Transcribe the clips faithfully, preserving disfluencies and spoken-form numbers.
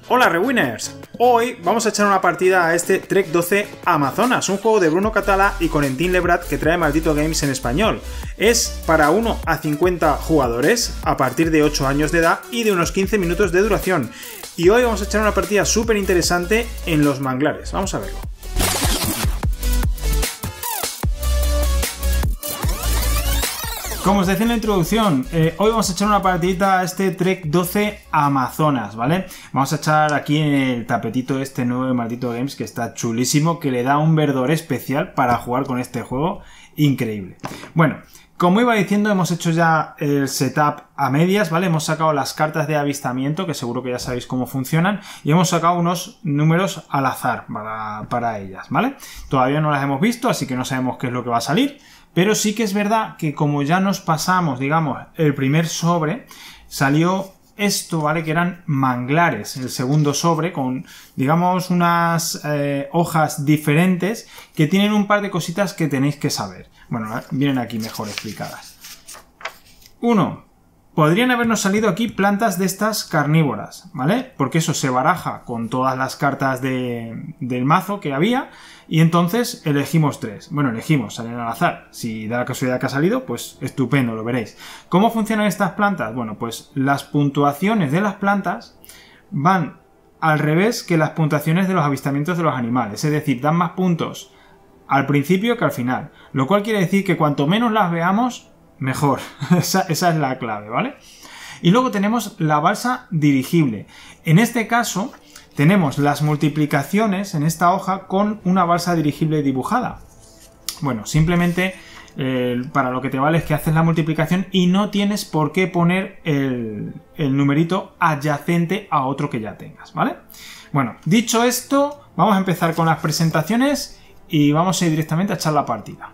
Hola Rewinners, hoy vamos a echar una partida a este Trek doce Amazonas, un juego de Bruno Catala y Corentin Lebrat que trae Maldito Games en español. Es para uno a cincuenta jugadores a partir de ocho años de edad y de unos quince minutos de duración. Y hoy vamos a echar una partida súper interesante en los manglares, vamos a verlo. Como os decía en la introducción, eh, hoy vamos a echar una partidita a este Trek doce Amazonas, ¿vale? Vamos a echar aquí en el tapetito este nuevo de Maldito Games que está chulísimo, que le da un verdor especial para jugar con este juego, increíble. Bueno, como iba diciendo, hemos hecho ya el setup a medias, ¿vale? Hemos sacado las cartas de avistamiento, que seguro que ya sabéis cómo funcionan, y hemos sacado unos números al azar para, para ellas, ¿vale? Todavía no las hemos visto, así que no sabemos qué es lo que va a salir. Pero sí que es verdad que como ya nos pasamos, digamos, el primer sobre, salió esto, ¿vale? Que eran manglares, el segundo sobre, con, digamos, unas eh, hojas diferentes que tienen un par de cositas que tenéis que saber. Bueno, vienen aquí mejor explicadas. Uno, podrían habernos salido aquí plantas de estas carnívoras, ¿vale? Porque eso se baraja con todas las cartas de, del mazo que había. Y entonces elegimos tres. Bueno, elegimos, salen al azar. Si da la casualidad que ha salido, pues estupendo, lo veréis. ¿Cómo funcionan estas plantas? Bueno, pues las puntuaciones de las plantas van al revés que las puntuaciones de los avistamientos de los animales. Es decir, dan más puntos al principio que al final. Lo cual quiere decir que cuanto menos las veamos, mejor. esa, esa es la clave, ¿vale? Y luego tenemos la balsa dirigible. En este caso tenemos las multiplicaciones en esta hoja con una balsa dirigible dibujada. Bueno, simplemente eh, para lo que te vale es que haces la multiplicación y no tienes por qué poner el, el numerito adyacente a otro que ya tengas, ¿vale? Bueno, dicho esto, vamos a empezar con las presentaciones y vamos a ir directamente a echar la partida.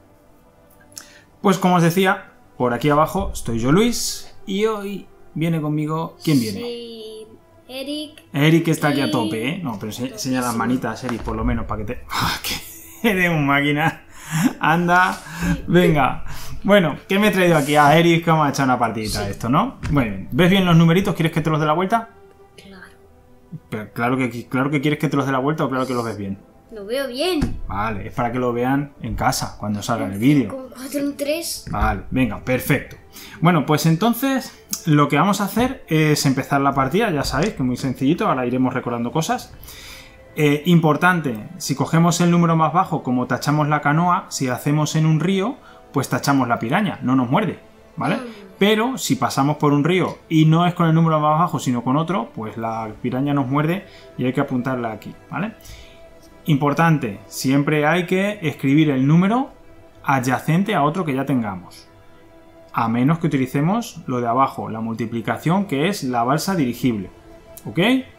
Pues como os decía, por aquí abajo estoy yo, Luis, y hoy viene conmigo... ¿Quién viene? Sí. Eric. Eric está aquí a tope, ¿eh? No, pero enseña las manitas, Eric, por lo menos, para que te... ¡Que eres un máquina! Anda, venga. Bueno, ¿qué me he traído aquí? A Eric, que vamos a echar una partidita de esto, ¿no? Muy bien. ¿Ves bien los numeritos? ¿Quieres que te los dé la vuelta? Claro. Pero claro que, claro que quieres que te los dé la vuelta o claro que los ves bien. Lo veo bien. Vale, es para que lo vean en casa, cuando salga en el vídeo. Con cuatro en tres. Vale, venga, perfecto. Bueno, pues entonces lo que vamos a hacer es empezar la partida, ya sabéis que es muy sencillito, ahora iremos recordando cosas. Eh, importante, si cogemos el número más bajo, como tachamos la canoa, si hacemos en un río, pues tachamos la piraña, no nos muerde, ¿vale? Mm. Pero si pasamos por un río y no es con el número más bajo, sino con otro, pues la piraña nos muerde y hay que apuntarla aquí, ¿vale? Importante, siempre hay que escribir el número adyacente a otro que ya tengamos. A menos que utilicemos lo de abajo, la multiplicación, que es la balsa dirigible. ¿Ok?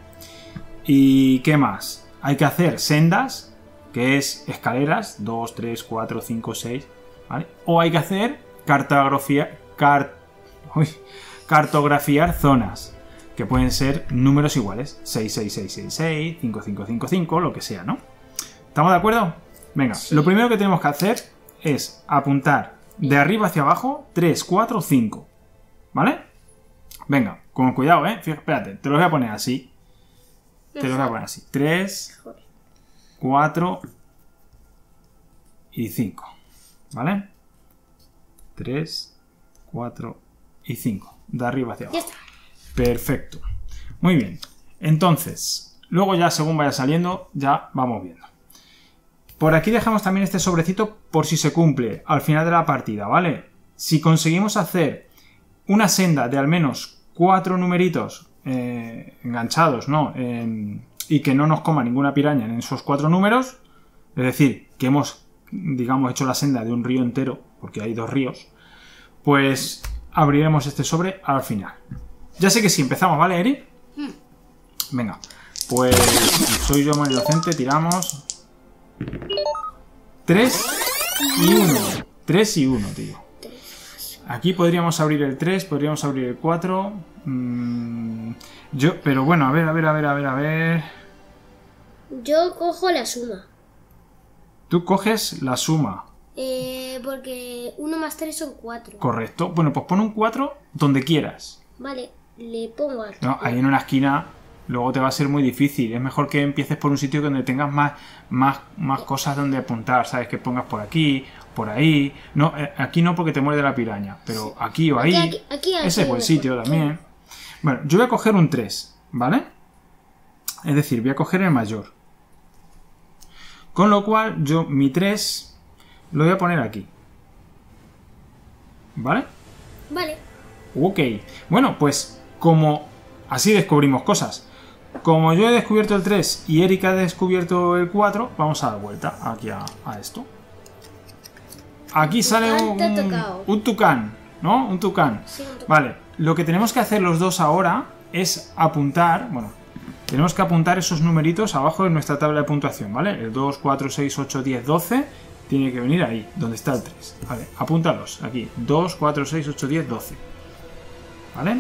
¿Y qué más? Hay que hacer sendas, que es escaleras, dos, tres, cuatro, cinco, seis, ¿vale? O hay que hacer cartografía, car, uy, cartografiar zonas, que pueden ser números iguales, seis, seis, seis, seis, seis, cinco, cinco, cinco, cinco, lo que sea, ¿no? ¿Estamos de acuerdo? Venga, sí. Lo primero que tenemos que hacer es apuntar de arriba hacia abajo tres, cuatro, cinco, ¿vale? Venga, con cuidado, ¿eh? Fíjate, espérate, te los voy a poner así. Te los voy a poner así. tres, cuatro y cinco, ¿vale? tres, cuatro y cinco. De arriba hacia abajo. Perfecto. Muy bien. Entonces, luego ya según vaya saliendo, ya vamos viendo. Por aquí dejamos también este sobrecito por si se cumple al final de la partida, ¿vale? Si conseguimos hacer una senda de al menos cuatro numeritos eh, enganchados, ¿no? Eh, y que no nos coma ninguna piraña en esos cuatro números, es decir, que hemos, digamos, hecho la senda de un río entero, porque hay dos ríos, pues abriremos este sobre al final. Ya sé que sí, empezamos, ¿vale, Eric? Venga, pues soy yo más inocente, tiramos... tres y uno. tres y uno, tío. Aquí podríamos abrir el tres, podríamos abrir el cuatro. Mmm, yo, pero bueno, a ver, a ver, a ver, a ver, a ver. Yo cojo la suma. Tú coges la suma. Eh, porque uno más tres son cuatro. Correcto. Bueno, pues pon un cuatro donde quieras. Vale, le pongo aquí. No, ahí en una esquina luego te va a ser muy difícil. Es mejor que empieces por un sitio donde tengas más, más, más cosas donde apuntar, ¿sabes? Que pongas por aquí, por ahí. No, eh, aquí no porque te muerde la piraña, pero aquí o ahí. Aquí, aquí, aquí, ese es buen mejor. sitio también. Bueno, yo voy a coger un tres, ¿vale? Es decir, voy a coger el mayor. Con lo cual, yo mi tres lo voy a poner aquí. ¿Vale? Vale. Ok. Bueno, pues como así descubrimos cosas. Como yo he descubierto el tres y Erika ha descubierto el cuatro, vamos a dar vuelta aquí a, a esto. Aquí sale un, un, un tucán, ¿no? Un tucán. Sí, un tucán. Vale, lo que tenemos que hacer los dos ahora es apuntar, bueno, tenemos que apuntar esos numeritos abajo de nuestra tabla de puntuación, ¿vale? El dos, cuatro, seis, ocho, diez, doce tiene que venir ahí, donde está el tres. Vale, apúntalos aquí. dos, cuatro, seis, ocho, diez, doce. ¿Vale?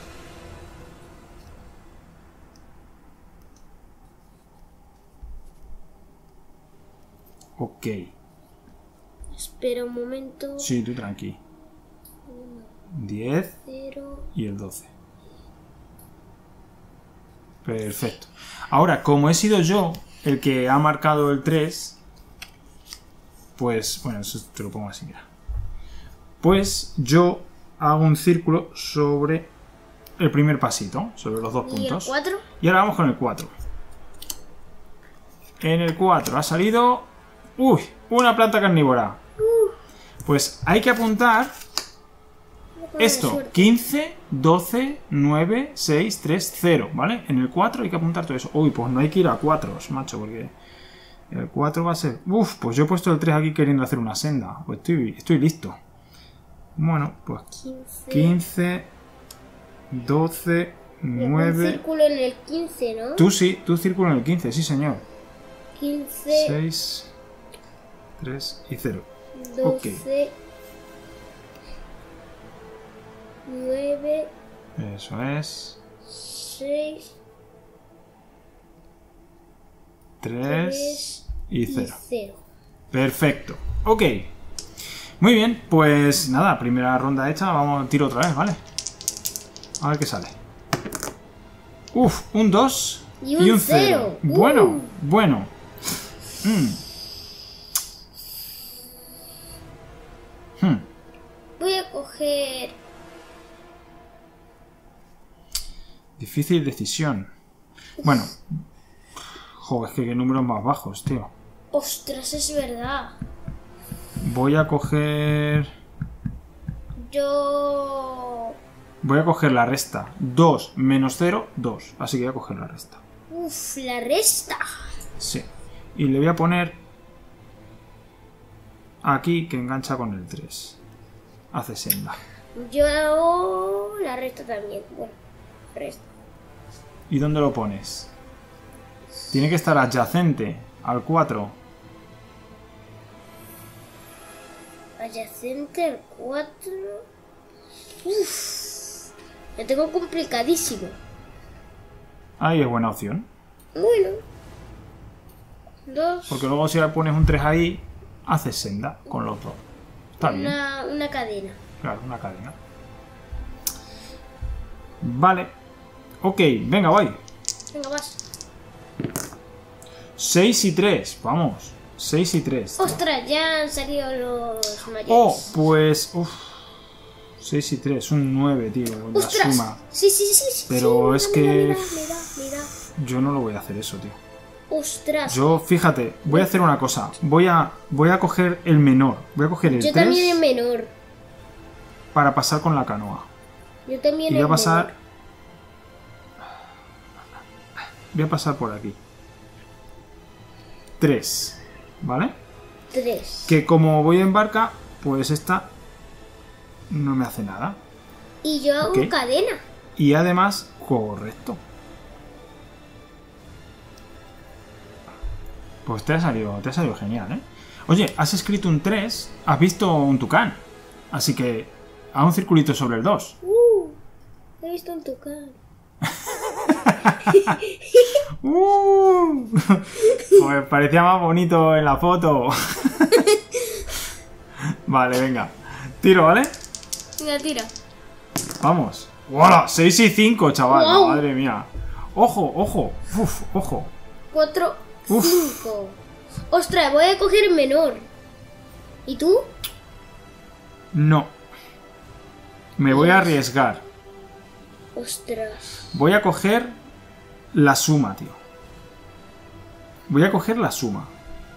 Ok. Espera un momento. Sí, tú tranqui. diez Cero. y el doce. Perfecto. Ahora, como he sido yo el que ha marcado el tres, pues, bueno, eso te lo pongo así, mira. Pues yo hago un círculo sobre el primer pasito, sobre los dos ¿Y el puntos. cuatro? Y ahora vamos con el cuatro. En el cuatro ha salido... ¡Uy! Una planta carnívora. Pues hay que apuntar esto. quince, doce, nueve, seis, tres, cero. ¿Vale? En el cuatro hay que apuntar todo eso. Uy, pues no hay que ir a cuatro, macho, porque... El cuatro va a ser... Uf, pues yo he puesto el tres aquí queriendo hacer una senda. Pues estoy, estoy listo. Bueno, pues quince, doce, nueve... Un círculo en el quince, ¿no? Tú sí, tú círculo en el quince, sí señor. quince, seis, tres y cero. doce, nueve, Eso es. seis, tres y cero. cero. Perfecto. Ok. Muy bien, pues nada, primera ronda hecha. Vamos, tiro otra vez, ¿vale? A ver qué sale. Uf, un dos y un, un cero. cero. Bueno, Uh. bueno. Mm. Hmm. Voy a coger... Difícil decisión. Bueno. Joder, es que qué números más bajos, tío. Ostras, es verdad. Voy a coger... Yo... Voy a coger la resta. dos menos cero, dos. Así que voy a coger la resta. Uf, la resta. Sí. Y le voy a poner... Aquí que engancha con el tres. Hace senda. Yo hago la resta también. Bueno, resta. ¿Y dónde lo pones? Tiene que estar adyacente al cuatro. Adyacente al cuatro. Uff. Lo tengo complicadísimo. Ahí es buena opción. Bueno. Dos. Porque luego si le pones un tres ahí, haces senda con los dos. Está bien. Una, una cadena. Claro, una cadena. Vale. Ok, venga, voy. Venga, vas. seis y tres, vamos. seis y tres. Ostras, ya han salido los mayores. Oh, pues... Uf. seis y tres, un nueve, tío. La ¡Ostras! suma. Sí, sí, sí, sí. Pero sí, es mira, que... Mira, mira, mira. Yo no lo voy a hacer eso, tío. Ostras. Yo, fíjate, voy a hacer una cosa. Voy a, voy a coger el menor. Voy a coger el Yo tres también el menor. para pasar con la canoa. Yo también Y voy el a pasar... menor. Voy a pasar por aquí. tres. ¿Vale? Tres. Que como voy en barca, pues esta no me hace nada. Y yo hago Ok. cadena. Y además, correcto. Pues te ha salido, te ha salido genial, ¿eh? Oye, has escrito un tres, has visto un tucán. Así que, haz un circulito sobre el dos. Uh, he visto un tucán. ¡Uh! Pues parecía más bonito en la foto. Vale, venga. Tiro, ¿vale? Venga, tira. Vamos. ¡Hola! seis y cinco, chaval. Wow. Madre mía. Ojo, ojo. Uf, ojo. cuatro, Uf. cinco. Ostras, voy a coger el menor. ¿Y tú? No. Me voy a arriesgar. Ostras. Voy a coger la suma, tío. Voy a coger la suma.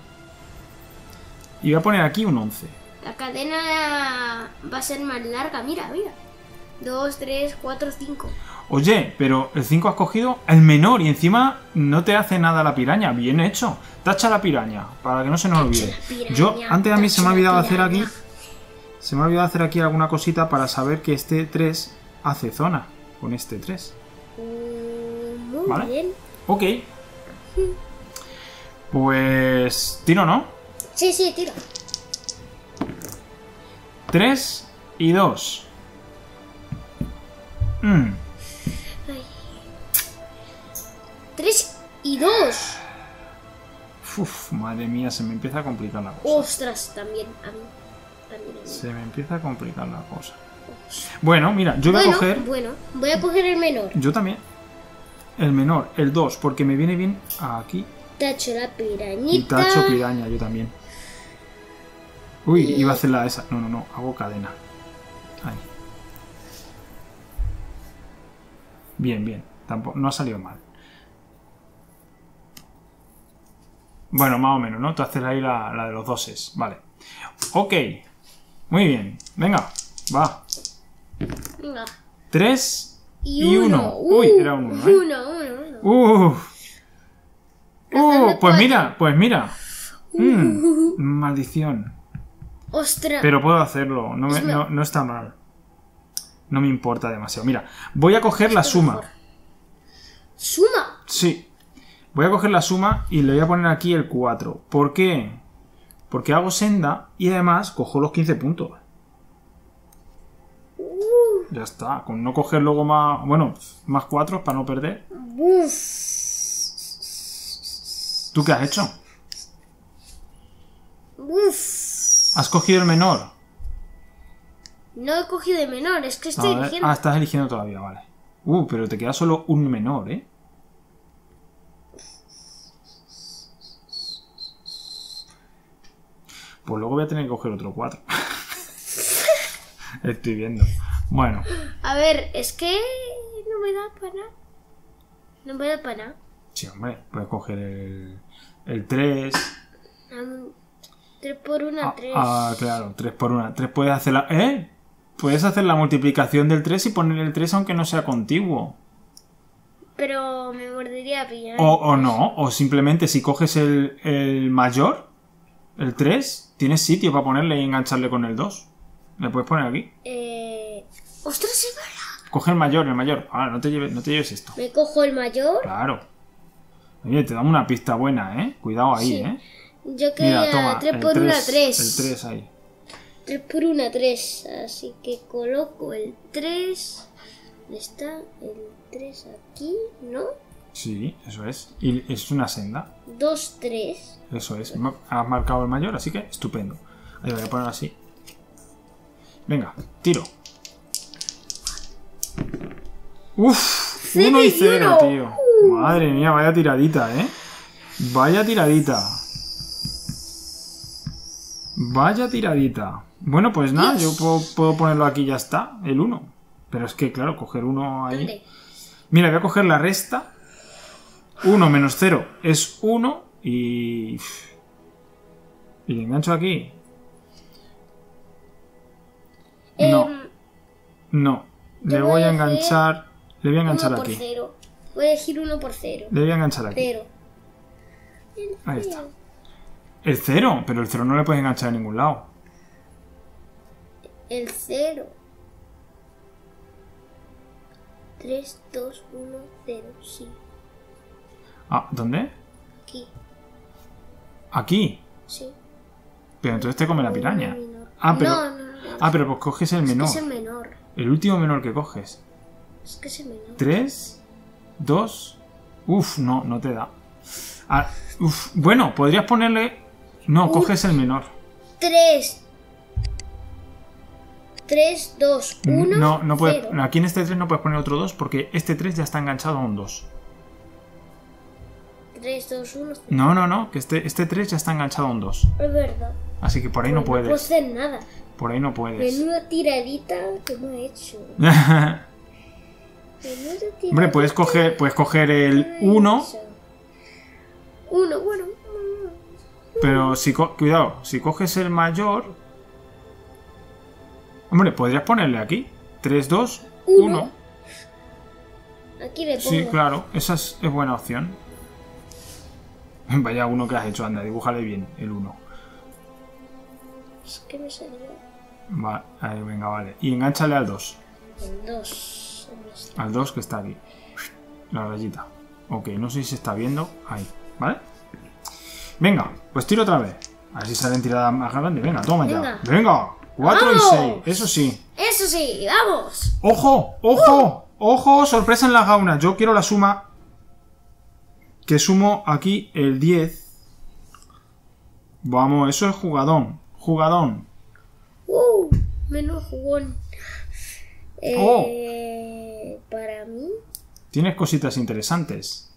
Y voy a poner aquí un once. La cadena va a ser más larga. Mira, mira. dos, tres, cuatro, cinco. Oye, pero el cinco has cogido el menor y encima no te hace nada la piraña. Bien hecho. Tacha la piraña, para que no se nos olvide. piraña, Yo, antes a mí tacha se me ha la olvidado hacer aquí... piraña. Se me ha olvidado hacer aquí alguna cosita para saber que este tres hace zona con este tres. Mm, muy ¿Vale? bien. Ok. Pues... tiro, ¿no? Sí, sí, tira. tres y dos. Mm. Ay. tres y dos. Uf, madre mía, se me empieza a complicar la cosa. Ostras, también a mí. También a mí. Se me empieza a complicar la cosa. Bueno, mira, yo voy Bueno, a coger... bueno, voy a coger el menor. Yo también. El menor, el dos, porque me viene bien aquí. Tacho la Y pirañita. tacho piraña, yo también. Uy, Y- iba a hacer la esa. No, no, no, hago cadena. Ahí. Bien, bien. Tampoco, no ha salido mal. Bueno, más o menos, ¿no? Tú haces ahí la, la de los doses. Vale. Ok. Muy bien. Venga, va. Venga. tres Y, y uno. uno. Uy, Uh, era un uno, ¿eh? Uno, uno, uno. Uh. Cazando Uh, pues pollo. mira, pues mira. Mm, maldición. Ostras. Pero puedo hacerlo, no, me- Es me- no, no está mal. No me importa demasiado. Mira, voy a coger la suma. Suma. Sí. Voy a coger la suma y le voy a poner aquí el cuatro. ¿Por qué? Porque hago senda y además cojo los quince puntos. Ya está. Con no coger luego más... Bueno, más cuatro para no perder. Uf. ¿Tú qué has hecho? Uf. ¿Has cogido el menor? No he cogido de menor, es que estoy A ver. eligiendo. Ah, estás eligiendo todavía, vale. Uh, pero te queda solo un menor, ¿eh? Pues luego voy a tener que coger otro cuatro. Estoy viendo. Bueno, A ver, es que no me da para nada. No me da para nada. sí, hombre, puedes coger el, el tres. Am, Tres por una, Ah, tres. ah, claro, tres por una. tres puedes hacer la... ¿Eh? Puedes hacer la multiplicación del tres y poner el tres aunque no sea contiguo. Pero me mordería a pillar. O, o no, o simplemente si coges el, el mayor, el tres, tienes sitio para ponerle y engancharle con el dos. Le puedes poner aquí. Eh... ¡Ostras, es verdad! Coge el mayor, el mayor. Ahora, no te lleves, no te lleves esto. Me cojo el mayor. Claro. Oye, te damos una pista buena, ¿eh? Cuidado ahí, Sí. ¿eh? Yo quería Mira, toma. tres el por una, tres, tres. El tres ahí. tres por una, tres. Así que coloco el tres. ¿Dónde está? El tres aquí, ¿no? Sí, eso es. Y es una senda. dos, tres. Eso es. Ma- Has marcado el mayor, así que estupendo. Ahí voy a poner así. Venga, tiro. Uf, uno y cero, tío. Madre mía, vaya tiradita, ¿eh? Vaya tiradita. Vaya tiradita. Bueno, pues nada, yo puedo, puedo ponerlo aquí y ya está, el uno. Pero es que, claro, coger uno ahí... ¿Dónde? Mira, voy a coger la resta. uno menos cero es uno y... Y le engancho aquí. No, Em, no. Le yo voy voy a a enganchar... Le voy a enganchar uno por aquí. cero. Voy a elegir uno por cero. Le voy a enganchar aquí. Cero. Ahí está. El cero, pero el cero no le puedes enganchar a ningún lado. El cero. tres, dos, uno, cero. Sí. Ah, ¿dónde? Aquí. Aquí. Sí. Pero entonces te come la piraña. Uno menor. Ah, pero... No, no, no. Ah, pero pues coges el Es que menor. es el menor. El último menor que coges. Es que es el menor. tres, dos... Uf, no, no te da. Ah, uf, bueno, podrías ponerle... No, coges el menor. tres. tres, dos, uno. No, no puedes... cero. Aquí en este tres no puedes poner otro dos porque este tres ya está enganchado a un dos. tres, dos, uno. No, no, no, que este, este tres ya está enganchado a un dos. Es verdad. Así que por ahí Pues no puedes. No puedo hacer nada. Por ahí no puedes. Menuda tiradita que me he hecho. Menuda tiradita Hombre, puedes coger, puedes coger el que me he uno, hecho. Uno, bueno. pero si co- cuidado, si coges el mayor... Hombre, podrías ponerle aquí. tres, dos, Uno. uno. Aquí le pongo. Sí, claro, esa es, es buena opción. Vaya uno que has hecho, anda, dibújale bien el uno. Es que me salió Va, ahí, venga, vale. Y engánchale al dos. el dos. ¿Dónde está? Al dos que está aquí. La rayita. Ok, no sé si se está viendo. Ahí, ¿vale? Venga, pues tiro otra vez. A ver si salen tiradas más grandes. Venga, toma ya. Venga. Venga, cuatro y ¡Vamos! seis. Eso sí. Eso sí, vamos. ¡Ojo! ¡Ojo! ¡Ojo! Sorpresa en la jauna. Yo quiero la suma. Que sumo aquí el diez. Vamos, eso es jugadón. Jugadón. Uh, menos jugón. Oh. Eh, Para mí, Tienes cositas interesantes.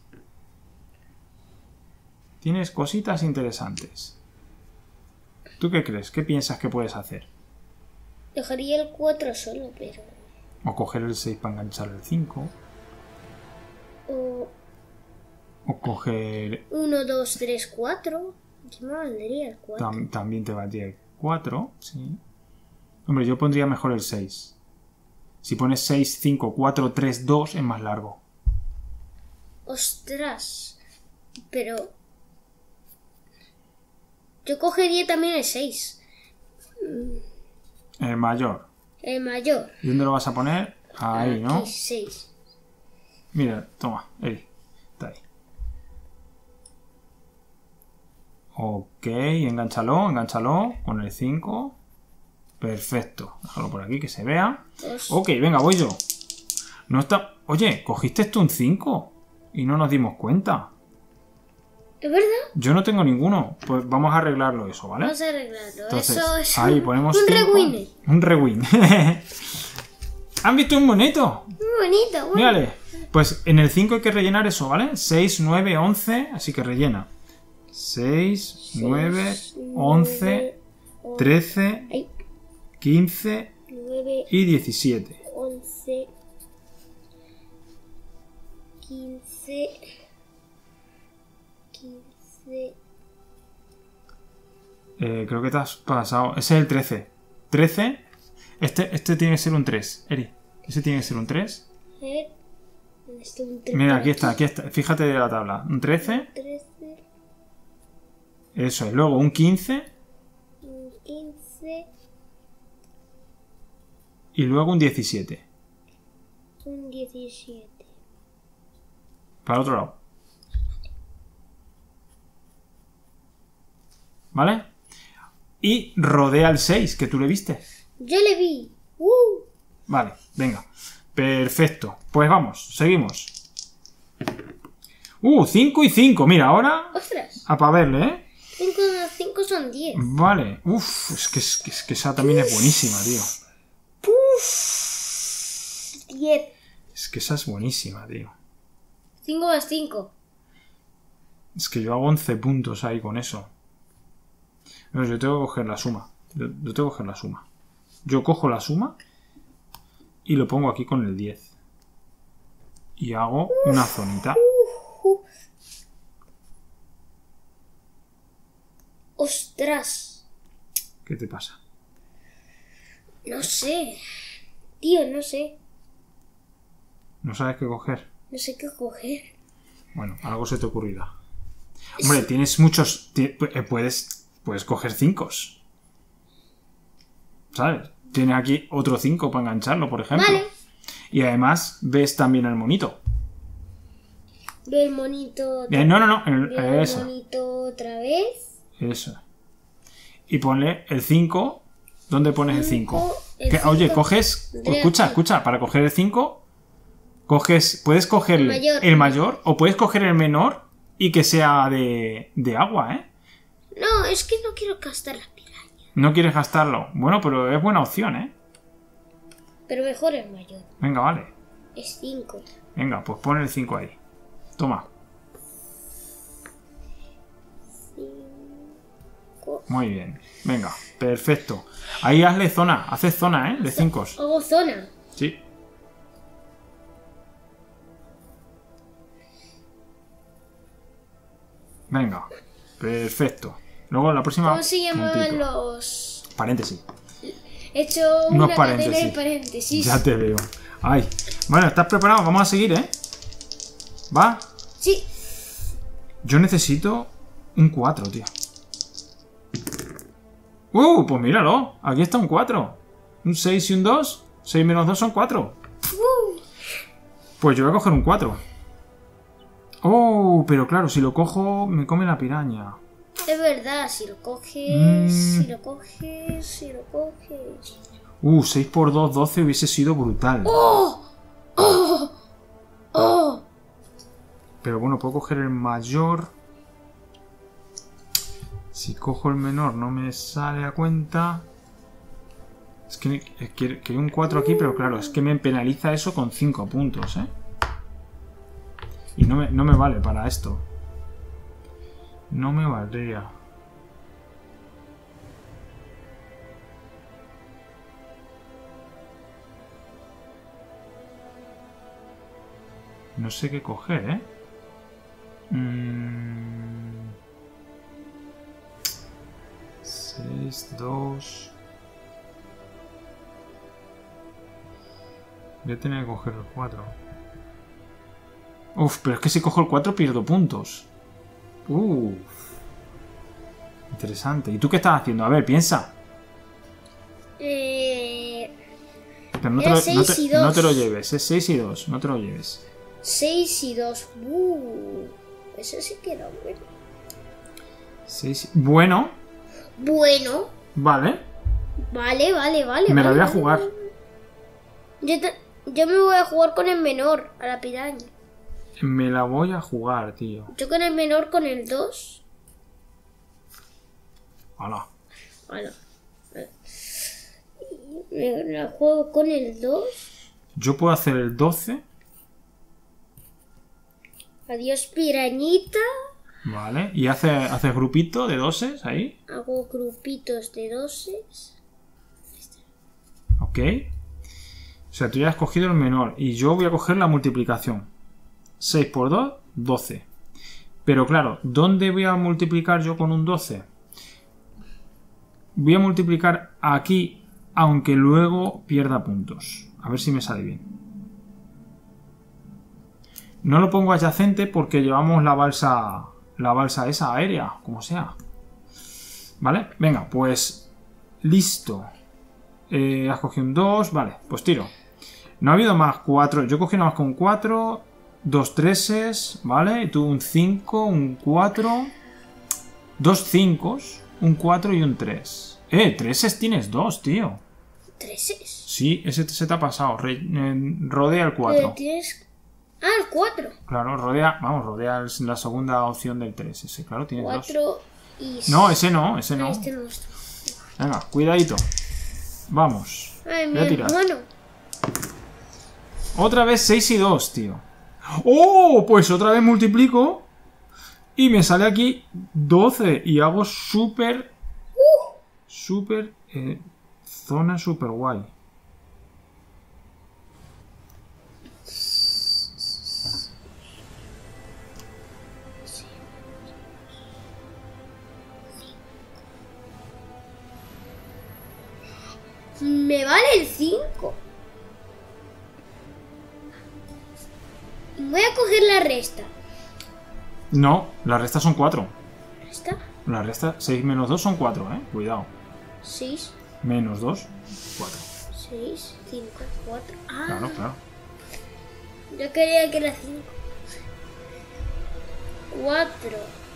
Tienes cositas interesantes. ¿Tú qué crees? ¿Qué piensas que puedes hacer? dejaría el cuatro solo, pero. O coger el seis para enganchar el cinco. O O coger... uno, dos, tres, cuatro. Yo me valdría el cuatro. tam- también te valdría el cuatro. Sí. Hombre, yo pondría mejor el seis. Si pones seis, cinco, cuatro, tres, dos es más largo. Ostras. Pero. Yo cogería también el seis. El mayor. El mayor. ¿Y dónde lo vas a poner? Ahí, ¿no? Aquí, seis. Mira, toma, ahí. Está ahí. Ok, enganchalo, enganchalo con el cinco. Perfecto. Déjalo por aquí que se vea. Dos. Ok, venga, voy yo. No está... Oye, ¿cogiste tú un cinco? Y no nos dimos cuenta. ¿Es verdad? Yo no tengo ninguno. Pues vamos a arreglarlo eso, ¿vale? Vamos a arreglarlo. Entonces, Eso es ahí un- ponemos un cinco. rewind. Un rewind. ¿Han visto un bonito? Muy bonito. Bueno. Mírale. Pues en el cinco hay que rellenar eso, ¿vale? seis, nueve, once, así que rellena. seis, nueve, once, trece, Ay, quince nueve, y diecisiete. once, quince, quince. Eh, creo que te has pasado. Ese es el trece. trece. Este, este tiene que ser un tres. Eri. Ese tiene que ser un tres. A ver, ¿dónde está un tres? Mira, aquí está, aquí está. Fíjate de la tabla. Un trece. trece, Eso es. Luego un quince. un quince, Y luego un diecisiete. un diecisiete. Para el otro lado. ¿Vale? Y rodea el seis, que tú le viste. Yo le vi. ¡Uh! Vale, venga. Perfecto. Pues vamos, seguimos. Uh, cinco y cinco. Mira, ahora ¡Ostras! a para verle, ¿eh? cinco más cinco son diez. Vale. Uf, es que, es, que, es que esa también es buenísima, tío. diez. Es que esa es buenísima, tío. cinco más cinco. Es que yo hago once puntos ahí con eso. No, yo tengo que coger la suma. Yo, yo tengo que coger la suma. Yo cojo la suma y lo pongo aquí con el diez. Y hago una zonita. ¡Ostras! ¿Qué te pasa? No sé. Tío, no sé. ¿No sabes qué coger? No sé qué coger. Bueno, algo se te ocurrirá. Hombre, tienes muchos... ti- eh, Puedes, puedes coger cinco. ¿Sabes? Tienes aquí otro cinco para engancharlo, por ejemplo. Vale. Y además ves también el monito. Ve el monito. Eh, no, no, no. el- Ve el eso. monito otra vez. Eso. Y ponle el cinco. ¿Dónde pones el cinco? Cinco, el Que- cinco Oye, coges... pondría Escucha, aquí. escucha. Para coger el cinco, coges... Puedes coger El mayor. el mayor o puedes coger el menor y que sea de, de agua, ¿eh? No, es que no quiero gastar la piraña. No quieres gastarlo. Bueno, pero es buena opción, ¿eh? Pero mejor el mayor. Venga, vale. Es cinco. Venga, pues pon el cinco ahí. Toma. cinco. Muy bien. Venga, perfecto. Ahí hazle zona. Haces zona, ¿eh? De cinco. Hago zona. Sí. Venga, perfecto. Luego la próxima... ¿Cómo se llamaban puntito. los...? Paréntesis. He hecho Unos una cadena paréntesis. de paréntesis. Ya te veo. Ay. Bueno, ¿estás preparado? Vamos a seguir, ¿eh? ¿Va? Sí. Yo necesito un cuatro, tío. ¡Uh! Pues míralo. Aquí está un cuatro. Un seis y un dos. seis menos dos son cuatro. Uh. Pues yo voy a coger un cuatro. Oh, pero claro, si lo cojo, me come la piraña. Es verdad, si lo coges, Mm. si lo coges, si lo coges... Uh, seis por dos, doce hubiese sido brutal. ¡Oh! ¡Oh! ¡Oh! Pero bueno, puedo coger el mayor. Si cojo el menor no me sale a cuenta. Es que eh, quiero quiero un cuatro aquí, pero claro, es que me penaliza eso con cinco puntos, ¿eh? Y no me, no me vale para esto. No me valdría. No sé qué coger, ¿eh? Mm. seis, dos. Voy a tener que coger el cuatro. Uf, pero es que si cojo el cuatro pierdo puntos. Uf. Interesante. ¿Y tú qué estás haciendo? A ver, piensa. Eh, Pero no te, Era lo, no, seis te, y dos. no te lo lleves. Es seis y dos. No te lo lleves. seis y dos. Uh, eso sí que era bueno. seis. Bueno, Bueno, vale. vale, vale, vale. Me la vale, voy a vale, jugar. vale. Yo, te- yo me voy a jugar con el menor, a la piraña. Me la voy a jugar, tío. Yo con el menor, con el dos. Hala. Bueno, me la juego con el dos. Yo puedo hacer el doce. Adiós, pirañita. Vale. Y hace, haces grupito de doses ahí. Hago grupitos de doses. Ok. O sea, tú ya has cogido el menor. Y yo voy a coger la multiplicación. seis por dos, doce. Pero claro, ¿dónde voy a multiplicar yo con un doce? Voy a multiplicar aquí, aunque luego pierda puntos. A ver si me sale bien. No lo pongo adyacente porque llevamos la balsa, la balsa esa aérea, como sea. ¿Vale? Venga, pues listo. Eh, has cogido un dos, vale, pues tiro. No ha habido más cuatro. Yo cogí nada más con un cuatro, dos treses, ¿vale? Y tú un cinco, un cuatro, dos cinco, un cuatro y un tres. Eh, treses tienes dos, tío. ¿Treses? Sí, ese se te ha pasado. Re- eh, rodea el Eh, cuatro. tienes... Ah, el cuatro. Claro, rodea, vamos, rodea el- la segunda opción del tres. Ese, claro, tienes dos. cuatro y... No, ese no, ese Ah, no. este no está. Venga, cuidadito. Vamos. Ay, mi Voy a tirar. hermano. Otra vez seis y dos, tío. ¡Oh! Pues otra vez multiplico. Y me sale aquí doce. Y hago súper... Súper... eh, zona súper guay. Me vale el cinco. Voy a coger la resta. No, la resta son cuatro. ¿Resta? La resta seis menos dos son cuatro, ¿eh? Cuidado. seis, Menos dos, cuatro. seis, cinco, cuatro. Ah, Claro, claro. yo quería que era cinco. cuatro.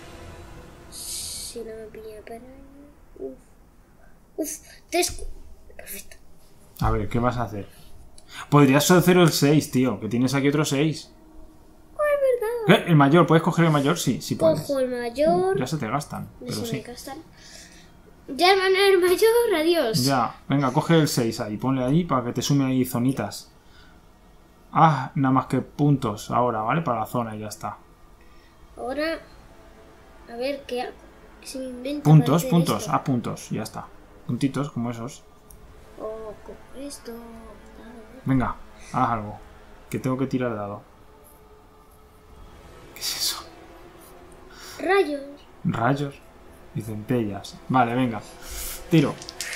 Si no me pilla para... Uf. Uf, tres. Perfecto. A ver, ¿qué vas a hacer? Podrías hacer el seis, tío, que tienes aquí otro seis. Oh, es verdad. ¿Qué? ¿El mayor? ¿Puedes coger el mayor? Sí, sí puedes. Cojo el mayor. Ya se te gastan, No pero se sí. me gastan. Ya, hermano, el mayor, adiós. Ya, venga, coge el seis ahí, ponle ahí para que te sume ahí zonitas. Ah, nada más que puntos ahora, ¿vale? Para la zona y ya está. Ahora, a ver, ¿qué hago? Se me inventa Puntos, para hacer puntos, esto. haz puntos, ya está. Puntitos como esos. O cojo esto. Venga, haz algo. Que tengo que tirar dado. ¿Qué es eso? Rayos. Rayos y centellas. Vale, venga. Tiro.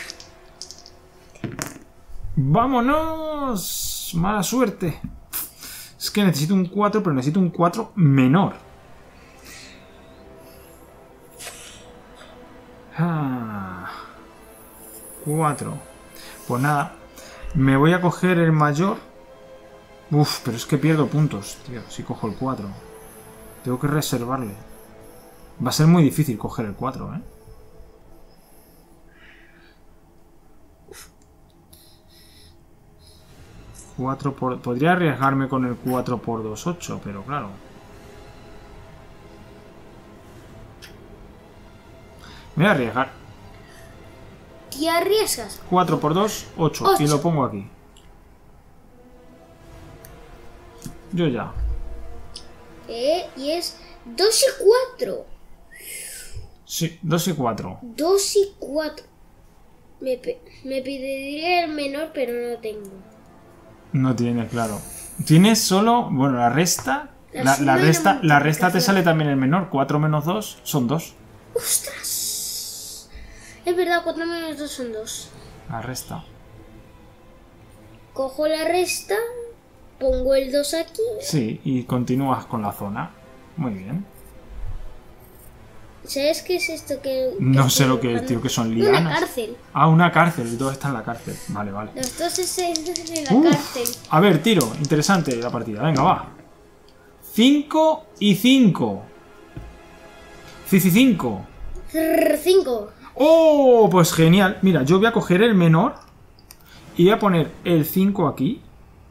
¡Vámonos! ¡Mala suerte! Es que necesito un cuatro, pero necesito un cuatro menor. Ah, cuatro. Pues nada. Me voy a coger el mayor. Uf, pero es que pierdo puntos, tío, si cojo el cuatro. Tengo que reservarle. Va a ser muy difícil coger el cuatro, ¿eh? cuatro por... Podría arriesgarme con el cuatro por dos, ocho, pero claro. Me voy a arriesgar. ¿Te arriesgas? cuatro por dos, ocho. ocho. Y lo pongo aquí. Yo ya. Eh, y es dos y cuatro. Sí, dos y cuatro. dos y cuatro. Me, pe- me pediría el menor, pero no tengo. No tiene, claro. Tienes solo... Bueno, la resta... La La, suma la y la resta, la resta te multiplicación. sale también el menor. cuatro menos dos son dos. ¡Ostras! Es verdad, cuatro menos dos son dos. La resta. Cojo la resta, pongo el dos aquí. Sí, y continúas con la zona. Muy bien. ¿Sabes qué es esto que...? No que sé estoy lo que es, buscando? tío, que son Una lianas. cárcel. Ah, una cárcel. El dos está en la cárcel. Vale, vale. Los dos están en la Uf. cárcel. A ver, tiro. Interesante la partida. Venga, va. cinco y cinco. cinco. Cinco. ¡Oh! Pues genial. Mira, yo voy a coger el menor y voy a poner el cinco aquí.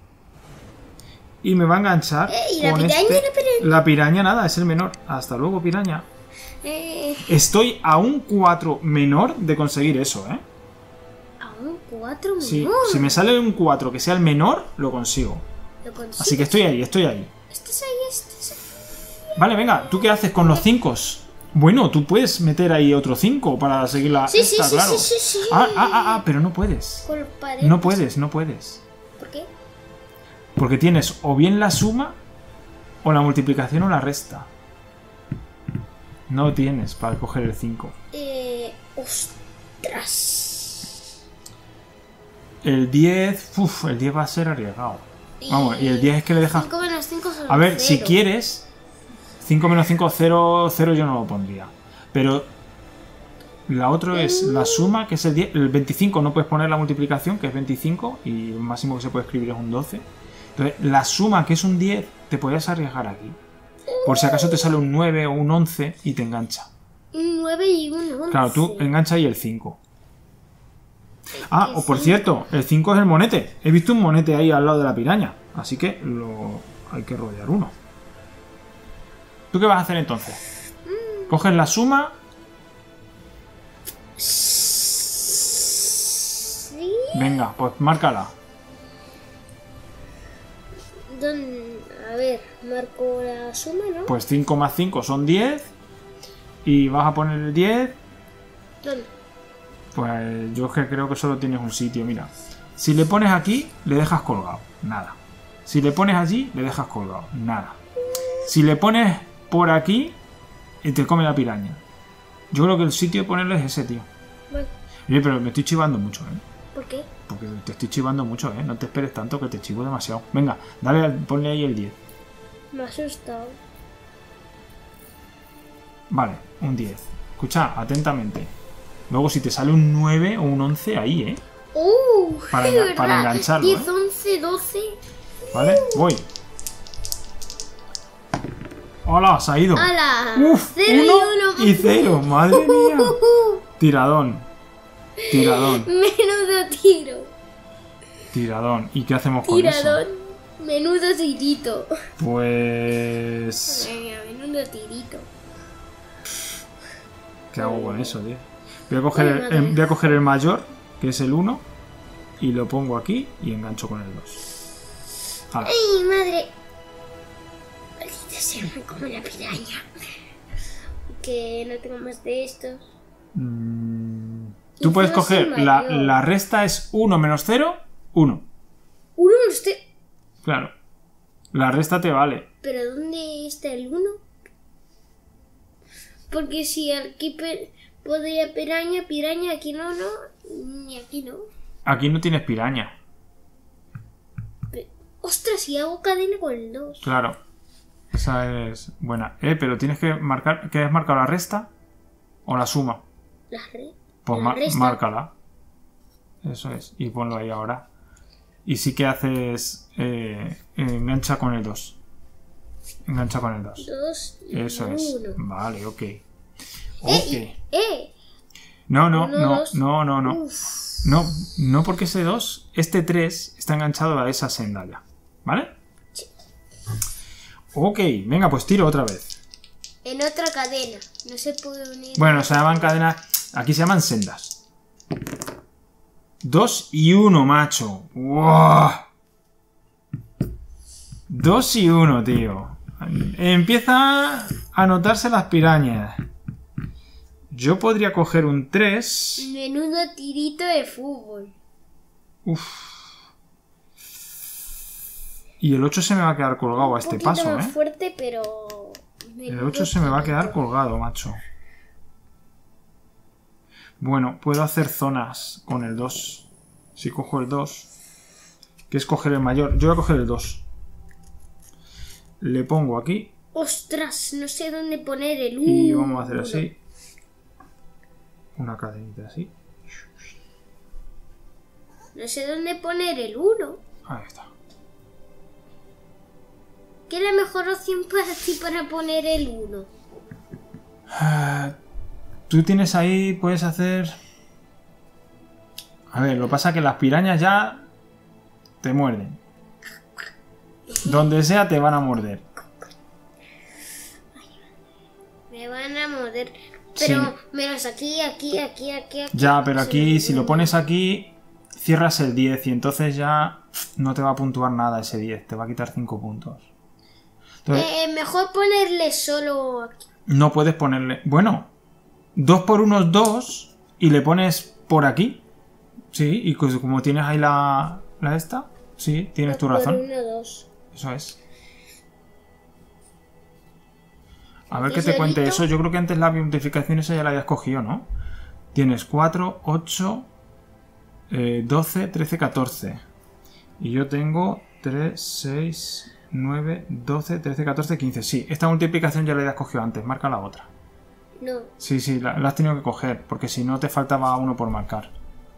Y me va a enganchar Eh, ¿y la con piraña? este... La piraña. La piraña nada, es el menor. Hasta luego, piraña. Eh, Estoy a un cuatro menor de conseguir eso, ¿eh? a un cuatro menor. Sí, si me sale un cuatro que sea el menor, lo consigo. Lo consigues. Así que estoy ahí, estoy ahí. Estás ahí, estás ahí. Vale, venga, ¿tú qué haces con los cinco? Bueno, tú puedes meter ahí otro cinco para seguir la... Sí, sí, esta, sí, claro. sí, sí, sí. Ah, ah, ah, ah, pero no puedes. Con pared. No puedes, no puedes. ¿Por qué? Porque tienes o bien la suma, o la multiplicación o la resta. No tienes para coger el cinco. Eh... ¡Ostras! El diez... Uf, el diez va a ser arriesgado. Vamos, y el diez es que le dejas... cinco menos cinco son A ver, si cero. quieres... cinco menos cinco, cero, cero yo no lo pondría. Pero... La otra es la suma, que es el diez. El veinticinco no puedes poner la multiplicación, que es veinticinco. Y el máximo que se puede escribir es un doce. Entonces, la suma, que es un diez, te podrías arriesgar aquí. Por si acaso te sale un nueve o un once y te engancha. Un nueve y un once. Claro, tú engancha ahí el cinco. Ah, o por cierto, el cinco es el monete. He visto un monete ahí al lado de la piraña. Así que lo hay que rodear uno. ¿Tú qué vas a hacer entonces? Coges la suma. Sí. Venga, pues márcala. Don- A ver, marco la suma, ¿no? Pues cinco más cinco son diez. Y vas a poner el diez. ¿Dónde? Pues yo es que creo que solo tienes un sitio, mira. Si le pones aquí, le dejas colgado. Nada. Si le pones allí, le dejas colgado. Nada. Si le pones por aquí, y te come la piraña. Yo creo que el sitio de ponerlo es ese, tío. Bueno, Oye, pero me estoy chivando mucho, ¿eh? ¿por qué? Porque te estoy chivando mucho, ¿eh? No te esperes tanto que te chivo demasiado. Venga, dale, al- ponle ahí el diez. Me ha asustado. Vale, un diez. Escucha, atentamente. Luego si te sale un nueve o un once, ahí, ¿eh? ¡Uh! Para es enga- verdad. para engancharlo, diez, ¿eh? once, doce. ¿Vale? Voy. ¡Hola! Se ha ido. ¡Hala! ¡Uf! Cero uno y uno. y cero. ¡Madre mía! Tiradón. Tiradón. Menudo tiro. Tiradón. ¿Y qué hacemos con eso? Tiradón. Menudo tirito. Pues... Venga, menudo tirito. ¿Qué hago con eso, tío? Voy a coger Ay, el, madre. el- voy a coger el mayor, que es el uno, y lo pongo aquí y engancho con el dos. Hala. ¡Ay, madre! Maldita sea, me come la piraña. Ok. que no tengo más de estos. Mm, Y Tú puedes encima soy coger... La, mayor. la resta es uno menos cero, uno. Uno no esté. Claro. La resta te vale. ¿Pero dónde está el uno? Porque si aquí pe- podría piraña, piraña, aquí no, no. Ni aquí no. Aquí no tienes piraña. Pe- Ostras, si hago cadena con el dos. Claro. Esa es buena. Eh, pero tienes que marcar... ¿Quieres marcar la resta? ¿O la suma? La red. Pues la ma- resta. márcala. Eso es. Y ponlo ahí ahora. Y sí que haces... Eh, engancha con el dos. Engancha con el dos. Dos y Eso es. uno. Vale, ok. ¡Eh! Ok. y- ¡Eh! No, no, Uno, no, dos. no, no, no. Uf. No, no porque ese dos, este tres está enganchado a esa senda ya. ¿Vale? Ok, venga, pues tiro otra vez. En otra cadena. No se puede unir. Bueno, se llaman cadenas. Aquí se llaman sendas. Dos y uno, macho. ¡Wow! Dos y uno, tío. Empieza a notarse las pirañas. Yo podría coger un tres. Menudo tirito de fútbol. Y el ocho se me va a quedar colgado a este Un poquito paso, más ¿eh? fuerte, pero... El ocho se me va a quedar colgado, macho. Bueno, puedo hacer zonas con el dos. Si cojo el dos, que es coger el mayor. Yo voy a coger el dos. Le pongo aquí Ostras, no sé dónde poner el uno. y vamos a hacer así. Una cadenita así. No sé dónde poner el uno. Ahí está. ¿Qué es la mejor opción para ti para poner el uno? Ah, Tú tienes ahí, puedes hacer... A ver, lo que pasa es que las pirañas ya te muerden. Donde sea te van a morder. Me van a morder. Pero Sí. menos aquí, aquí, aquí, aquí, aquí. Ya, pero Se aquí, me si lo muerde. pones aquí, cierras el diez y entonces ya no te va a puntuar nada ese diez, te va a quitar cinco puntos. Entonces, Eh, mejor ponerle solo aquí. no puedes ponerle... Bueno, dos por uno es dos y le pones por aquí. Sí, y pues como tienes ahí la, la esta, sí, tienes tu Por razón. uno, dos. Eso es. A ver ¿Y que te cuente solito? eso. Yo creo que antes la multiplicación esa ya la habías cogido, ¿no? Tienes cuatro, ocho, eh, doce, trece, catorce. Y yo tengo tres, seis, nueve, doce, trece, catorce, quince. Sí, esta multiplicación ya la habías cogido antes. Marca la otra. No. Sí, sí, la, la has tenido que coger. Porque si no te faltaba uno por marcar.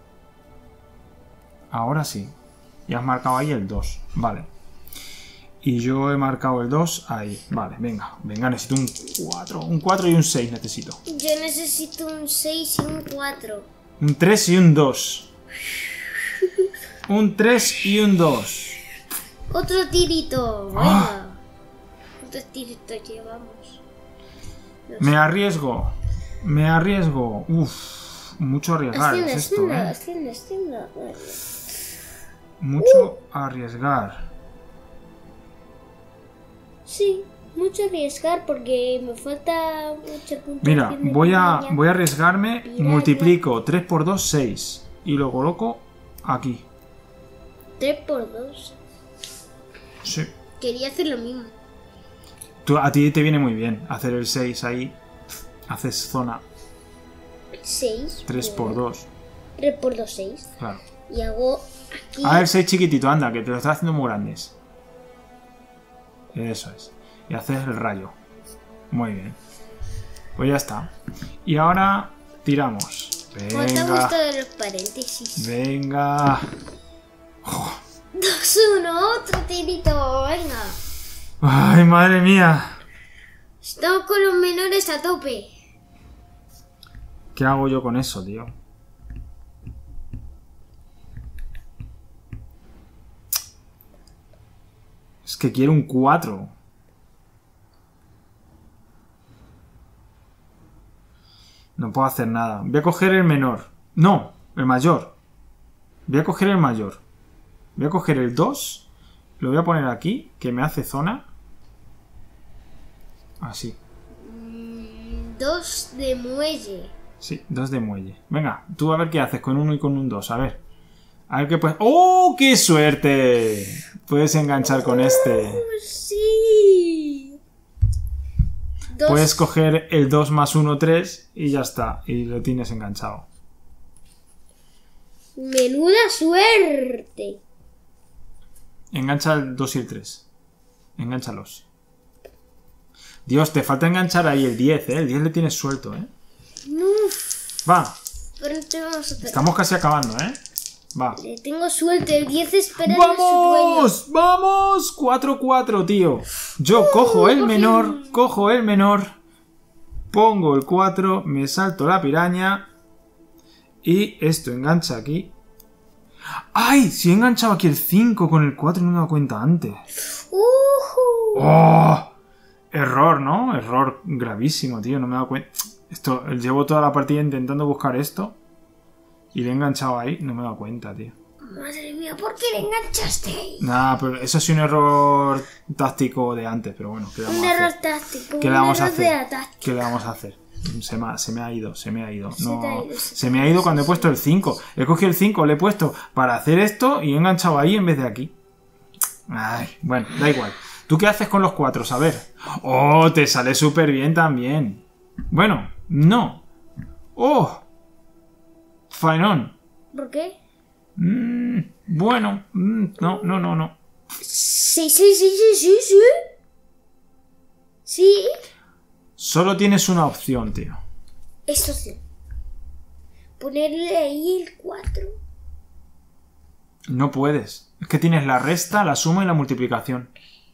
Ahora sí. Y has marcado ahí el dos. Vale. Y yo he marcado el dos ahí. Vale, venga. Venga, necesito un cuatro. Un cuatro y un seis necesito. Yo necesito un seis y un cuatro. Un tres y un dos. Un tres y un dos. Otro tirito. Venga. Ah. ¿Cuántos tiritos llevamos? Me arriesgo. Me arriesgo. Uf. Mucho arriesgar Asciende, es esto, asciende, ¿eh? asciende, asciende. Vale. Mucho arriesgar. Sí, mucho arriesgar porque me falta mucho punto. Mira, voy a, voy a arriesgarme. Piraña. Multiplico tres por dos, seis. Y lo coloco aquí. tres por dos. Sí. Quería hacer lo mismo. Tú- a ti te viene muy bien hacer el seis ahí. Haces zona seis. tres por dos. tres por dos, seis. Claro. Y hago aquí. A ver, seis chiquitito, anda, que te lo estás haciendo muy grandes. Eso es. Y haces el rayo. Muy bien. Pues ya está. Y ahora tiramos. ¿Cómo te Venga. gusta de los paréntesis? Venga. dos, uno, otro tirito. Venga. Ay, madre mía. Estamos con los menores a tope. ¿Qué hago yo con eso, tío? Es que quiero un cuatro. No puedo hacer nada. Voy a coger el menor. No, el mayor. Voy a coger el mayor. Voy a coger el dos. Lo voy a poner aquí, que me hace zona. Así. Mm, dos de muelle. Sí, dos de muelle. Venga, tú a ver qué haces con uno y con un dos. A ver. A ver qué puedes... ¡Oh, qué suerte! Puedes enganchar con este. Oh, sí. Dos. Puedes coger el dos más uno, tres y ya está. Y lo tienes enganchado. Menuda suerte. Engancha el dos y el tres. Engánchalos. Dios, te falta enganchar ahí el diez, ¿eh? El diez le tienes suelto, ¿eh? Uf. Va. Pero entonces vamos a hacer- Estamos casi acabando, ¿eh? Va. Le tengo suerte. El diez esperando a su dueño. ¡Vamos! ¡Vamos! cuatro cuatro, tío. Yo cojo el menor, cojo el menor, pongo el cuatro, me salto la piraña y esto engancha aquí. ¡Ay! Si he enganchado aquí el cinco con el cuatro y no me he dado cuenta antes. Ujú. ¡Oh! Error, ¿no? Error gravísimo, tío. No me he dado cuenta. Esto, llevo toda la partida intentando buscar esto y le he enganchado ahí. No me he dado cuenta, tío. Madre mía, ¿por qué le enganchaste ahí? Nada, pero eso es un error táctico de antes, pero bueno, ¿qué le vamos Un a error hacer? táctico. ¿Qué un le vamos a error de hacer? ataque. ¿Qué le vamos a hacer? Se me ha, se me ha ido, se me ha ido. Se No, te ha ido, se se te me ha ha ido, ido cuando he sí, puesto sí, el cinco. He cogido el cinco, le he puesto para hacer esto y he enganchado ahí en vez de aquí. Ay, bueno, da igual. ¿Tú qué haces con los cuatro? A ver. Oh, te sale súper bien también. Bueno, no. Oh. Faenón. ¿Por qué? Mm, bueno, mm, no, no, no, no. Sí, sí, sí, sí, sí, sí. Sí. Solo tienes una opción, tío. Eso sí. Ponerle ahí el cuatro. No puedes. Es que tienes la resta, la suma y la multiplicación.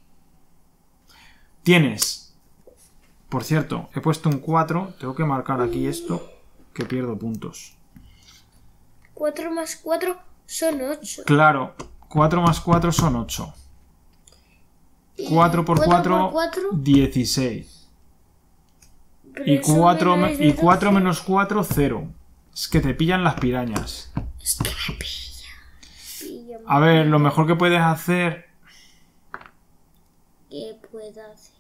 Tienes... Por cierto, he puesto un cuatro. Tengo que marcar aquí esto, que pierdo puntos. cuatro más cuatro son ocho. Claro, cuatro más cuatro son ocho. cuatro por cuatro, dieciséis. Y cuatro, y cuatro menos cuatro, cero. Es que te pillan las pirañas. Es que me pilla. Pilla. A ver, lo mejor que puedes hacer... ¿Qué puedo hacer?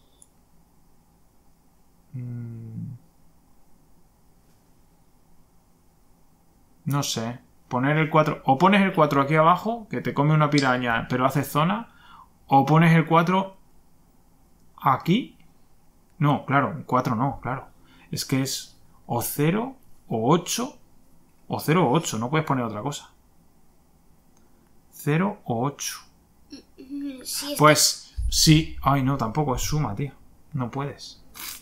No sé. Poner el cuatro... O pones el cuatro aquí abajo, que te come una piraña, pero hace zona. O pones el cuatro aquí. No, claro, cuatro no, claro. Es que es o cero o ocho. O cero o ocho, no puedes poner otra cosa. cero o ocho. Sí, es- Pues sí. Ay, no, tampoco es suma, tío. No puedes.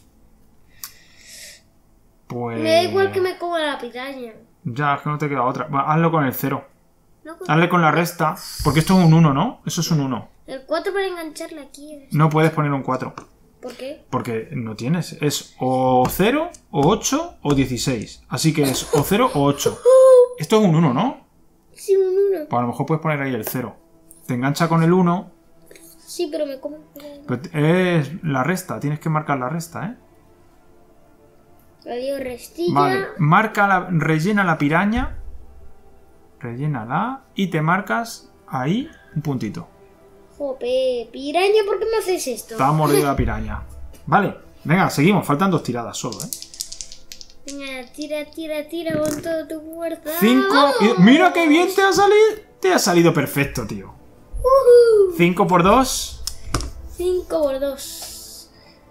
Pues... Me da igual que me coma la piraña. Ya, es que no te queda otra. Bueno, hazlo con el cero. No, Hazle con la resta. Porque esto es un uno, ¿no? Eso es un uno. el cuatro para engancharle aquí. es- No puedes poner un cuatro. ¿Por qué? Porque no tienes. Es o cero, o ocho, o dieciséis. Así que es o cero o ocho. Esto es un uno, ¿no? Sí, un uno. Pues a lo mejor puedes poner ahí el cero. Te engancha con el uno. Sí, pero me come la piraña. Pero es la resta. Tienes que marcar la resta, ¿eh? Adiós, restilla. Vale. Marca la, rellena la piraña. Rellénala. Y te marcas ahí un puntito. Jope, piraña, ¿por qué me haces esto? Está mordida la piraña. Vale, venga, seguimos. Faltan dos tiradas solo, ¿eh? Venga, tira, tira, tira con todo tu fuerza. Cinco. ¡Vamos! Y- ¡Mira qué bien te ha salido! Te ha salido perfecto, tío. Ujú. Cinco por dos. cinco por dos.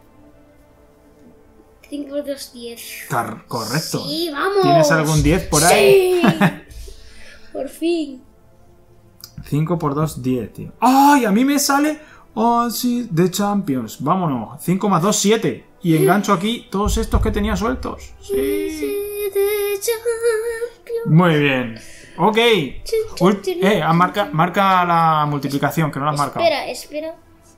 cinco por dos, diez. Está correcto. Sí, vamos. ¿Tienes algún diez por ahí? Sí. Por fin. cinco por dos, diez, tío. ¡Ay! A mí me sale... Oh, sí, The Champions. Vámonos. cinco más dos, siete. Y engancho aquí todos estos que tenía sueltos. Sí. Muy bien. Ok. Ult- eh, ah, marca, marca la multiplicación, que no la has marcado. Espera, espera.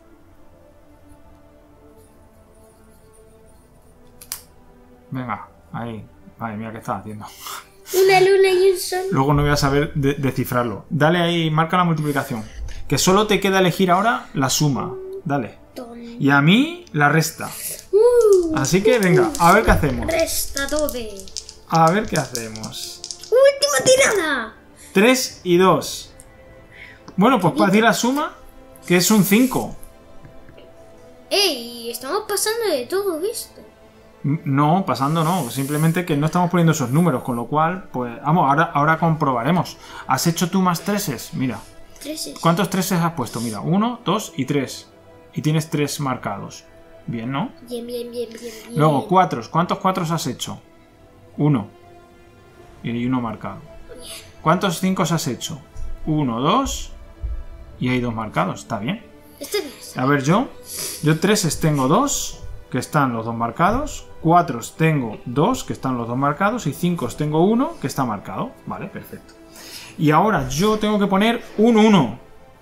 Venga, ahí. Madre mía, ¿qué estás haciendo? Una luna y un sol. Luego no voy a saber de- descifrarlo. Dale ahí, marca la multiplicación. Que solo te queda elegir ahora la suma. Dale. Y a mí la resta. Uh, Así que venga, a ver qué hacemos. Resta todo. A ver qué hacemos. Última tirada. tres y dos. Bueno, pues para ti la suma, que es un cinco. Ey, estamos pasando de todo esto. No, pasando no. Simplemente que no estamos poniendo esos números, con lo cual, pues, vamos, ahora, ahora comprobaremos. ¿Has hecho tú más treses? Mira. Treses. ¿Cuántos treses has puesto? Mira, uno, dos y tres. Y tienes tres marcados. Bien, ¿no? Bien, bien, bien, bien, bien. Luego, cuatros. ¿Cuántos cuatros has hecho? Uno. Y uno marcado. ¿Cuántos cinco has hecho? Uno, dos. Y hay dos marcados. Está bien. Está bien. A ver, yo. Yo treses tengo dos, que están los dos marcados. Cuatros tengo dos, que están los dos marcados. Y cinco tengo uno, que está marcado. Vale, perfecto. Y ahora yo tengo que poner un uno.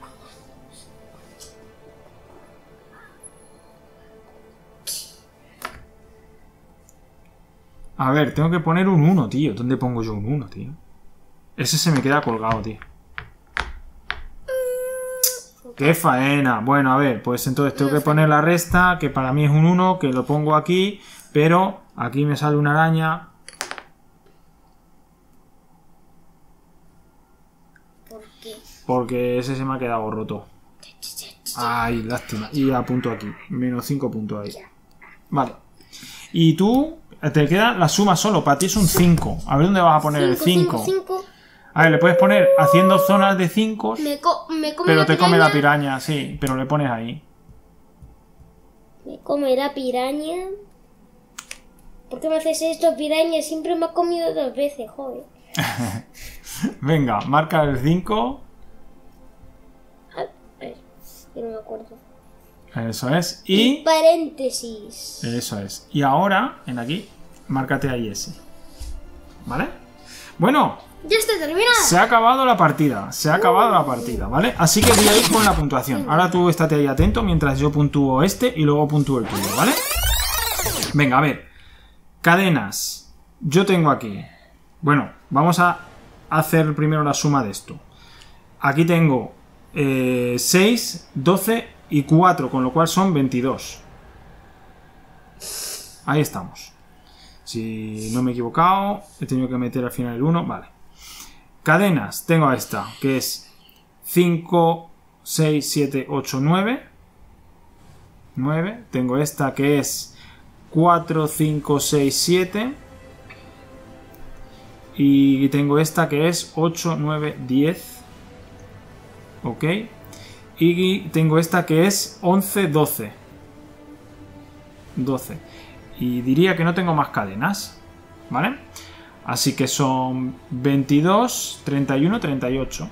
A ver, tengo que poner un uno, tío. ¿Dónde pongo yo un uno, tío? Ese se me queda colgado, tío. ¡Qué faena! Bueno, a ver, pues entonces tengo que poner la resta, que para mí es un uno, que lo pongo aquí, pero aquí me sale una araña. ¿Por qué? Porque ese se me ha quedado roto. Ay, lástima. Y apunto aquí. Menos cinco puntos ahí. Vale. Y tú, te queda la suma solo. Para ti es un cinco. A ver dónde vas a poner el cinco. A ver, le puedes poner haciendo zonas de cinco. Me, co me come Pero la te piraña. come la piraña, sí. Pero le pones ahí. Me come la piraña. ¿Por qué me haces esto, piraña? Siempre me ha comido dos veces, joder. Venga, marca el cinco. A ver, yo no me acuerdo. Eso es. Y... Y paréntesis. Eso es. Y ahora, en aquí, márcate ahí ese. ¿Vale? Bueno, Ya está terminado. se ha acabado la partida. Se ha acabado la partida, ¿vale? Así que voy a ir con la puntuación. Ahora tú estate ahí atento mientras yo puntúo este y luego puntúo el tuyo, ¿vale? Venga, a ver. Cadenas. Yo tengo aquí... Bueno, vamos a hacer primero la suma de esto. Aquí tengo eh, seis, doce y cuatro, con lo cual son veintidós. Ahí estamos. Si no me he equivocado, he tenido que meter al final el uno, vale. Cadenas, tengo esta, que es cinco, seis, siete, ocho, nueve. nueve. Tengo esta que es cuatro, cinco, seis, siete. Y tengo esta que es ocho, nueve, diez. Ok. Y tengo esta que es once, doce. doce. Y diría que no tengo más cadenas. ¿Vale? Así que son veintidós, treinta y uno, treinta y ocho.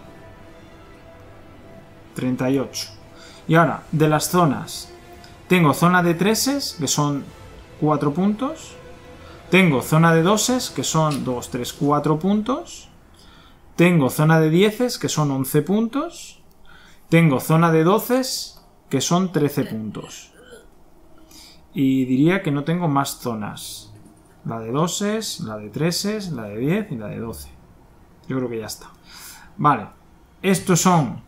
treinta y ocho. Y ahora, de las zonas. Tengo zona de treses, que son cuatro puntos. Tengo zona de doses, que son dos, tres, cuatro puntos. Tengo zona de dieces, que son once puntos. Tengo zona de doces, que son trece puntos. Y diría que no tengo más zonas. La de doses, la de treses, la de diez y la de doce. Yo creo que ya está. Vale. Estos son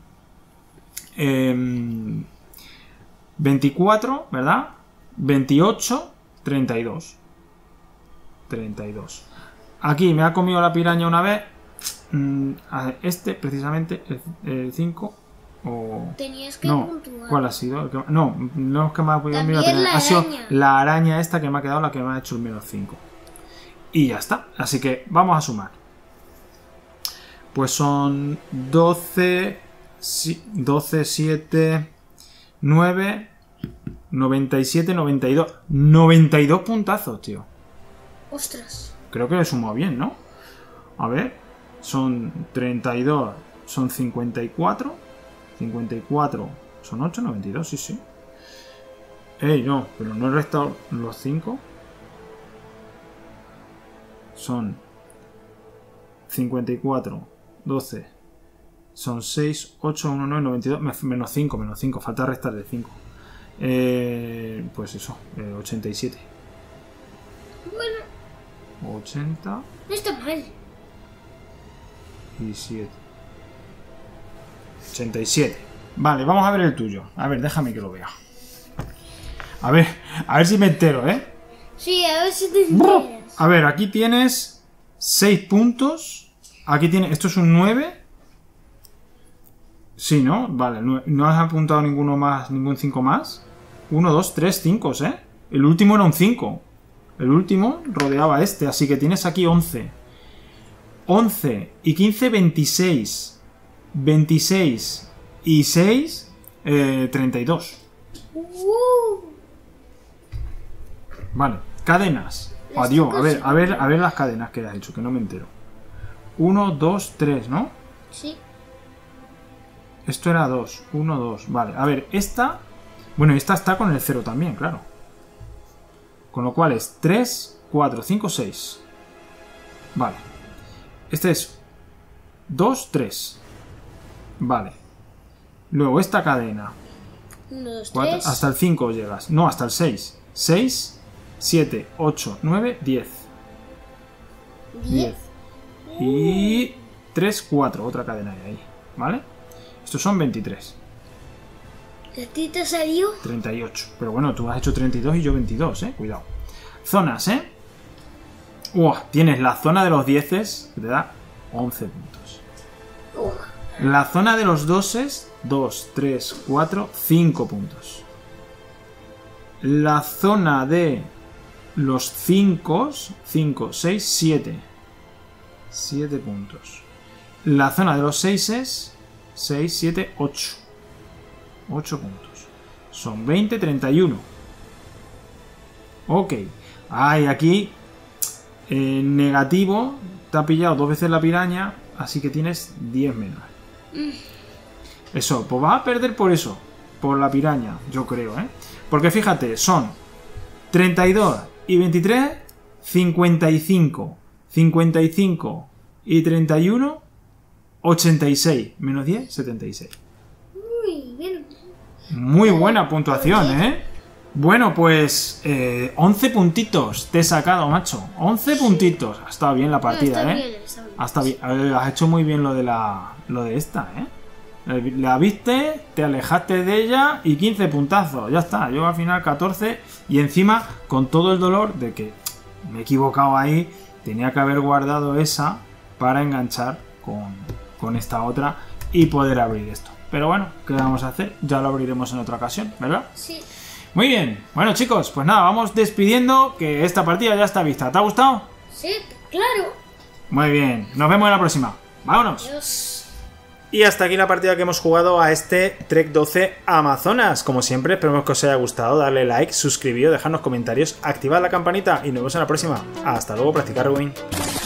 eh, veinticuatro, ¿verdad? veintiocho, treinta y dos. treinta y dos. Aquí me ha comido la piraña una vez. Este, precisamente, el cinco. O... Tenías que no, puntuar. ¿cuál ha sido? El que... No, no es que me ha comido la También piraña. la Ha sido araña. la araña esta que me ha quedado la que me ha hecho el menos cinco. Y ya está. Así que vamos a sumar. Pues son doce, doce, siete, nueve, noventa y siete, noventa y dos. noventa y dos puntazos, tío. Ostras. Creo que lo he sumado bien, ¿no? A ver. Son treinta y dos. Son cincuenta y cuatro. cincuenta y cuatro. Son ocho, noventa y dos, sí, sí. Ey, no. Pero no he restado los cinco. Son cincuenta y cuatro. doce. Son seis, ocho, uno, nueve, noventa y dos. Menos cinco, menos cinco. Falta restar de cinco. Eh, pues eso. Eh, ochenta y siete. Bueno, ochenta no está mal. y siete. ochenta y siete. Vale, vamos a ver el tuyo. A ver, déjame que lo vea. A ver, a ver si me entero, ¿eh? Sí, a ver si te enteras. A ver, aquí tienes seis puntos. Aquí tienes... Esto es un nueve. Sí, ¿no? Vale, no, no has apuntado ninguno más, ningún cinco más. uno, dos, tres, cinco, ¿eh? El último era un cinco. El último rodeaba este, así que tienes aquí once. once y quince, veintiséis. veintiséis y seis, eh, treinta y dos. Uh, Vale, cadenas. Las Adiós, chicas a ver, sí. a ver, a ver las cadenas que has hecho, que no me entero. uno, dos, tres, ¿no? sí. Esto era dos. uno, dos. Vale, a ver, esta... Bueno, esta está con el cero también, claro. Con lo cual es tres, cuatro, cinco, seis. Vale. Este es dos, tres. Vale. Luego esta cadena. uno, dos, cuatro, tres. hasta el cinco llegas. No, hasta el seis. seis, siete, ocho, nueve, diez. diez. Y tres, cuatro. Otra cadena de ahí. ¿Vale? Estos son veintitrés. ¿A ti te salió? treinta y ocho. Pero bueno, tú has hecho treinta y dos y yo veintidós, ¿eh? Cuidado. Zonas, ¿eh? Uah, tienes la zona de los dieces, que te da once puntos. Uh, La zona de los doses, dos, tres, cuatro, cinco puntos. La zona de los cinco, cinco, seis, siete. siete puntos. La zona de los seises, seis, siete, ocho. ocho puntos. Son veinte, treinta y uno. Ok. Ay, aquí en negativo te ha pillado dos veces la piraña, así que tienes diez menos. Eso, pues vas a perder por eso, por la piraña, yo creo, ¿eh? Porque fíjate, son treinta y dos y veintitrés, cincuenta y cinco, cincuenta y cinco y treinta y uno, ochenta y seis, menos diez, setenta y seis. Muy bien. Muy buena puntuación, ¿eh? Bueno, pues eh, once puntitos te he sacado, macho. once puntitos. Ha estado bien la partida, está ¿eh? bien, está bien. Ha estado bien. Eh, Has hecho muy bien lo de la lo de esta, ¿eh? La viste, te alejaste de ella y quince puntazos. Ya está. Yo al final catorce y encima con todo el dolor de que me he equivocado ahí. Tenía que haber guardado esa para enganchar con, con esta otra y poder abrir esto. Pero bueno, ¿qué vamos a hacer? Ya lo abriremos en otra ocasión, ¿verdad? Sí. Muy bien. Bueno, chicos, pues nada, vamos despidiendo que esta partida ya está vista. ¿Te ha gustado? Sí, claro. Muy bien. Nos vemos en la próxima. ¡Vámonos! Adiós. Y hasta aquí la partida que hemos jugado a este Trek doce Amazonas. Como siempre, esperemos que os haya gustado. Darle like, suscribiros, dejarnos comentarios, activad la campanita y nos vemos en la próxima. Hasta luego, practicar Ruin.